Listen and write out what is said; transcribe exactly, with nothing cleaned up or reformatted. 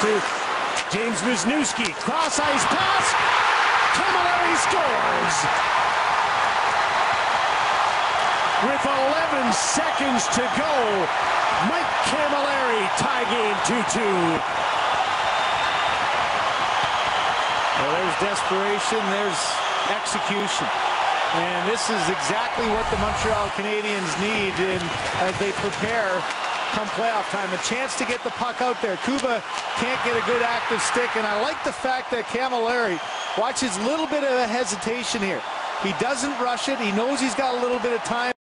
to James Wisniewski. Cross-ice pass. Cammalleri scores. With eleven seconds to go, Mike Cammalleri tie game two two. Well, there's desperation, there's execution. And this is exactly what the Montreal Canadiens need in, as they prepare come playoff time. A chance to get the puck out there. Kuba can't get a good active stick, and I like the fact that Cammalleri watches a little bit of a hesitation here. He doesn't rush it. He knows he's got a little bit of time.